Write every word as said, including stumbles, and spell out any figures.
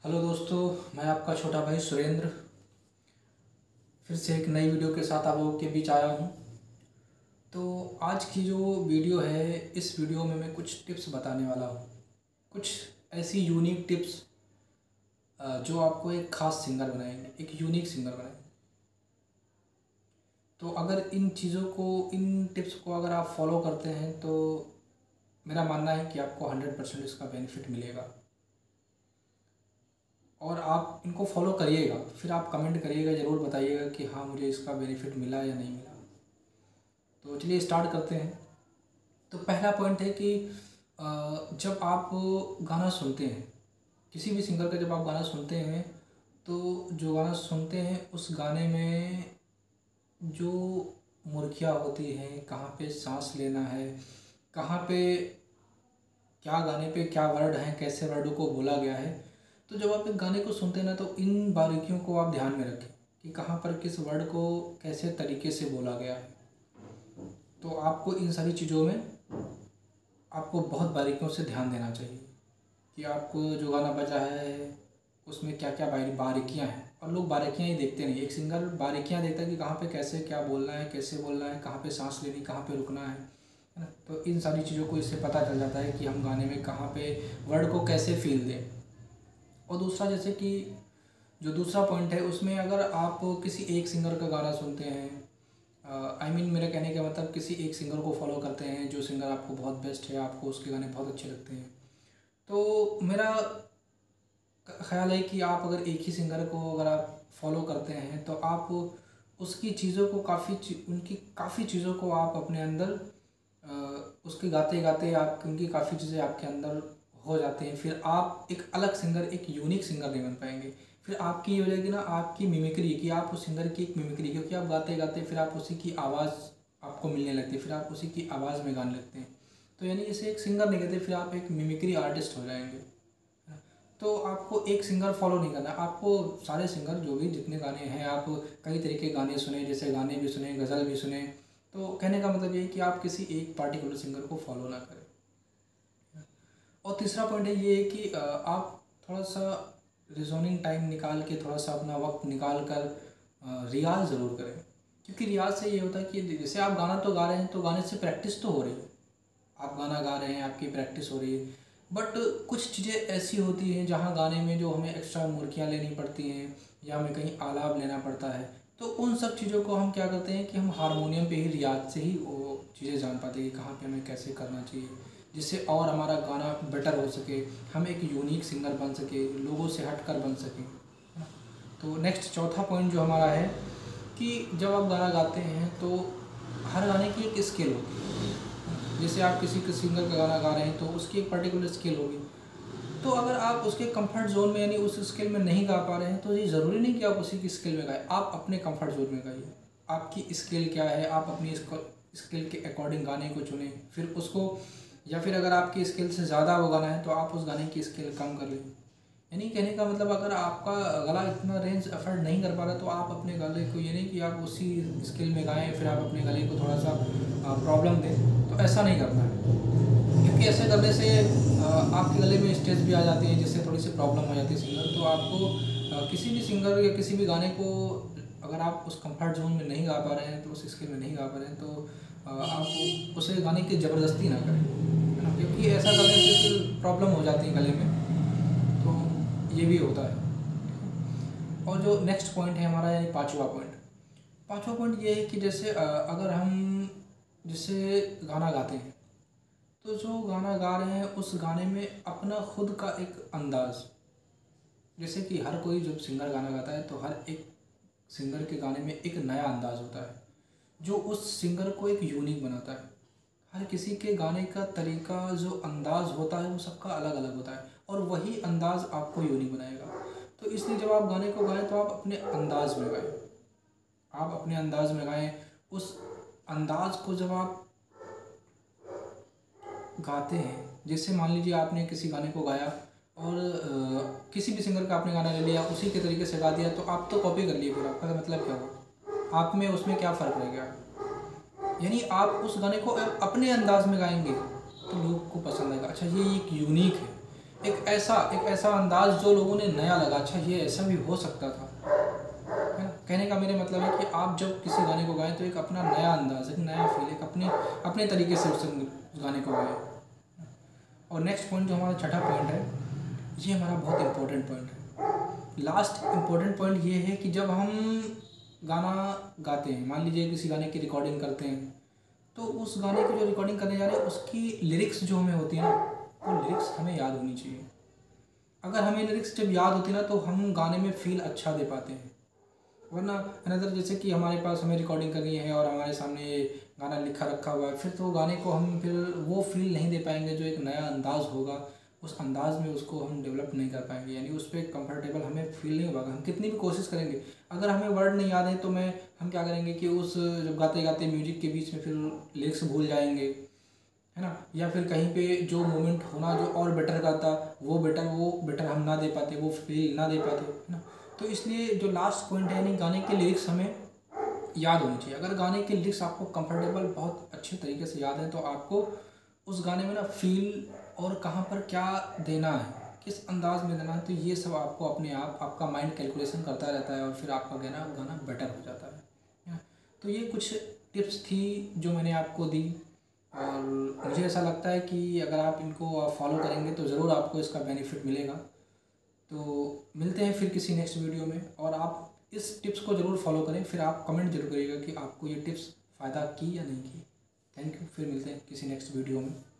Hello दोस्तों, मैं आपका छोटा भाई सुरेंद्र फिर से एक नई वीडियो के साथ आप लोगों के बीच आया हूँ। तो आज की जो वीडियो है, इस वीडियो में मैं कुछ टिप्स बताने वाला हूँ, कुछ ऐसी यूनिक टिप्स जो आपको एक ख़ास सिंगर बनाएंगे, एक यूनिक सिंगर बनाएंगे। तो अगर इन चीज़ों को, इन टिप्स को अगर आप फॉलो करते हैं तो मेरा मानना है कि आपको हंड्रेड परसेंट इसका बेनिफिट मिलेगा। और आप इनको फॉलो करिएगा, फिर आप कमेंट करिएगा, ज़रूर बताइएगा कि हाँ मुझे इसका बेनिफिट मिला या नहीं मिला। तो चलिए स्टार्ट करते हैं। तो पहला पॉइंट है कि जब आप गाना सुनते हैं, किसी भी सिंगर का जब आप गाना सुनते हैं, तो जो गाना सुनते हैं उस गाने में जो मुर्खियाँ होती हैं, कहाँ पे सांस लेना है, कहाँ पे क्या गाने पे क्या वर्ड हैं, कैसे वर्डों को बोला गया है। तो जब आप एक गाने को सुनते हैं ना, तो इन बारीकियों को आप ध्यान में रखें कि कहाँ पर किस वर्ड को कैसे तरीके से बोला गया है। तो आपको इन सारी चीज़ों में आपको बहुत बारीकियों से ध्यान देना चाहिए कि आपको जो गाना बजा है उसमें क्या क्या बारीकियाँ हैं। और लोग बारीकियाँ ही देखते नहीं, एक सिंगर बारीकियाँ देखता है कि कहाँ पे कैसे क्या बोलना है, कैसे बोलना है, कहाँ पे सांस लेनी, कहाँ पे रुकना है, है ना। तो इन सारी चीज़ों को इससे पता चल जाता है कि हम गाने में कहाँ पे वर्ड को कैसे फील दें। और दूसरा, जैसे कि जो दूसरा पॉइंट है, उसमें अगर आप किसी एक सिंगर का गाना सुनते हैं, आई मीन मेरे कहने का मतलब किसी एक सिंगर को फॉलो करते हैं, जो सिंगर आपको बहुत बेस्ट है, आपको उसके गाने बहुत अच्छे लगते हैं, तो मेरा ख्याल है कि आप अगर एक ही सिंगर को अगर आप फॉलो करते हैं तो आप उसकी चीज़ों को काफ़ी उनकी काफ़ी चीज़ों को आप अपने अंदर उसके गाते गाते आप उनकी काफ़ी चीज़ें आपके अंदर हो जाते हैं। फिर आप एक अलग सिंगर, एक यूनिक सिंगर नहीं बन पाएंगे। फिर आपकी ये हो जाएगी ना, आपकी मिमिक्री, कि आप उस सिंगर की एक मिमिक्री, क्योंकि आप गाते गाते फिर आप उसी की आवाज़ आपको मिलने लगती है, फिर आप उसी की आवाज़ में गाने लगते हैं। तो यानी इसे एक सिंगर नहीं कहते, फिर आप एक मिमिक्री आर्टिस्ट हो जाएंगे। तो आपको एक सिंगर फॉलो नहीं करना, आपको सारे सिंगर जो भी जितने गाने हैं, आप कई तरह के गाने सुने, जैसे गाने भी सुने, गज़ल भी सुने। तो कहने का मतलब ये है कि आप किसी एक पार्टिकुलर सिंगर को फॉलो ना करें। और तीसरा पॉइंट है ये है कि आप थोड़ा सा रिजोनिंग टाइम निकाल के, थोड़ा सा अपना वक्त निकाल कर रियाज़ ज़रूर करें। क्योंकि रियाज़ से ये होता है कि जैसे आप गाना तो गा रहे हैं, तो गाने से प्रैक्टिस तो हो रही है, आप गाना गा रहे हैं, आपकी प्रैक्टिस हो रही है। बट कुछ चीज़ें ऐसी होती हैं जहाँ गाने में जो हमें एक्स्ट्रा मुर्कियाँ लेनी पड़ती हैं, या हमें कहीं आलाप लेना पड़ता है। तो उन सब चीज़ों को हम क्या करते हैं कि हम हारमोनियम पे ही, रियाज से ही वो चीज़ें जान पाते हैं कि कहाँ पे हमें कैसे करना चाहिए, जिससे और हमारा गाना बेटर हो सके, हम एक यूनिक सिंगर बन सके, लोगों से हटकर बन सकें। तो नेक्स्ट चौथा पॉइंट जो हमारा है कि जब आप गाना गाते हैं तो हर गाने की एक स्केल होती है। जैसे आप किसी किसी सिंगर का गाना गा रहे हैं तो उसकी एक पर्टिकुलर स्केल होगी। तो अगर आप उसके कंफर्ट जोन में, यानी उस स्केल में नहीं गा पा रहे हैं, तो ये ज़रूरी नहीं कि आप उसी की स्केल में गाएं। आप अपने कंफर्ट जोन में गाइए, आपकी स्केल क्या है, आप अपनी स्केल के अकॉर्डिंग गाने को चुनें, फिर उसको, या फिर अगर आपकी स्केल से ज़्यादा वो गाना है तो आप उस गाने की स्केल कम कर लें। यानी कहने का मतलब, अगर आपका गला इतना रेंज अफोर्ड नहीं कर पा रहा तो आप अपने गले को, ये नहीं कि आप उसी स्केल में गाएं फिर आप अपने गले को थोड़ा सा प्रॉब्लम दें, तो ऐसा नहीं करना है। क्योंकि ऐसे करने से आपके गले में स्ट्रेस भी आ जाती है, जिससे थोड़ी सी प्रॉब्लम हो जाती है सिंगर। तो आपको किसी भी सिंगर या किसी भी गाने को अगर आप उस कंफर्ट जोन में नहीं गा पा रहे हैं, तो उस स्केल में नहीं गा पा रहे हैं, तो आप उसे गाने की ज़बरदस्ती ना करें, है ना। क्योंकि ऐसा करने से फिर प्रॉब्लम हो जाती है गले में, तो ये भी होता है। और जो नेक्स्ट पॉइंट है हमारा, यानी पाँचवा पॉइंट पाँचवा पॉइंट ये है कि जैसे अगर हम जैसे गाना गाते हैं, तो जो गाना गा रहे हैं उस गाने में अपना खुद का एक अंदाज़, जैसे कि हर कोई जब सिंगर गाना गाता है तो हर एक सिंगर के गाने में एक नया अंदाज़ होता है, जो उस सिंगर को एक यूनिक बनाता है। हर किसी के गाने का तरीका, जो अंदाज़ होता है, वो सबका अलग अलग होता है, और वही अंदाज़ आपको यूनिक बनाएगा। तो इसलिए जब आप गाने को गाएं तो आप अपने अंदाज़ में गाएं, आप अपने अंदाज़ में गाएं। उस अंदाज़ को जब आप गाते हैं, जैसे मान लीजिए आपने किसी गाने को गाया और आ, किसी भी सिंगर का आपने गाना ले लिया, उसी के तरीके से गा दिया, तो आप तो कॉपी कर लिए, फिर आपका मतलब क्या हुआ, आप में उसमें क्या फ़र्क रह गया। यानी आप उस गाने को अपने अंदाज में गाएंगे तो लोग को पसंद आएगा, अच्छा ये एक यूनिक है। एक ऐसा एक ऐसा अंदाज जो लोगों ने नया लगा, अच्छा ये ऐसा भी हो सकता था, है ना। कहने का मेरे मतलब है कि आप जब किसी गाने को गाएं तो एक अपना नया अंदाज, एक नया फील, एक अपने अपने तरीके से उस गाने को गाएं। और नेक्स्ट पॉइंट जो हमारा छठा पॉइंट है, ये हमारा बहुत इम्पोर्टेंट पॉइंट है। लास्ट इम्पोर्टेंट पॉइंट ये है कि जब हम गाना गाते हैं, मान लीजिए किसी गाने की रिकॉर्डिंग करते हैं, तो उस गाने की जो रिकॉर्डिंग करने जा रहे हैं उसकी लिरिक्स जो हमें होती है ना, वो लिरिक्स हमें याद होनी चाहिए। अगर हमें लिरिक्स जब याद होती है ना तो हम गाने में फील अच्छा दे पाते हैं। वरना अनदर जैसे कि हमारे पास हमें रिकॉर्डिंग करनी है और हमारे सामने गाना लिखा रखा हुआ है, फिर तो गाने को हम फिर वो फील नहीं दे पाएंगे जो एक नया अंदाज़ होगा, उस अंदाज़ में उसको हम डेवलप नहीं कर पाएंगे, यानी उस पर कंफर्टेबल हमें फील नहीं होगा। हम कितनी भी कोशिश करेंगे, अगर हमें वर्ड नहीं याद है तो मैं हम क्या करेंगे कि उस जब गाते गाते म्यूजिक के बीच में फिर लिरिक्स भूल जाएंगे, है ना। या फिर कहीं पे जो मोमेंट होना जो और बेटर गाता, वो बेटर वो बेटर हम ना दे पाते, वो फील ना दे पाते, है ना। तो इसलिए जो लास्ट पॉइंट है, यानी गाने के लिरिक्स हमें याद होनी चाहिए। अगर गाने के लिरिक्स आपको कंफर्टेबल बहुत अच्छे तरीके से याद है तो आपको उस गाने में ना फील और कहाँ पर क्या देना है, किस अंदाज में देना है, तो ये सब आपको अपने आप आपका माइंड कैलकुलेशन करता रहता है और फिर आपका गाना गाना बेटर हो जाता है, है ना। तो ये कुछ टिप्स थी जो मैंने आपको दी, और मुझे ऐसा लगता है कि अगर आप इनको फॉलो करेंगे तो ज़रूर आपको इसका बेनिफिट मिलेगा। तो मिलते हैं फिर किसी नेक्स्ट वीडियो में, और आप इस टिप्स को ज़रूर फॉलो करें, फिर आप कमेंट जरूर करिएगा कि आपको ये टिप्स फ़ायदा की या नहीं की। थैंक यू, फिर मिलते हैं किसी नेक्स्ट वीडियो में।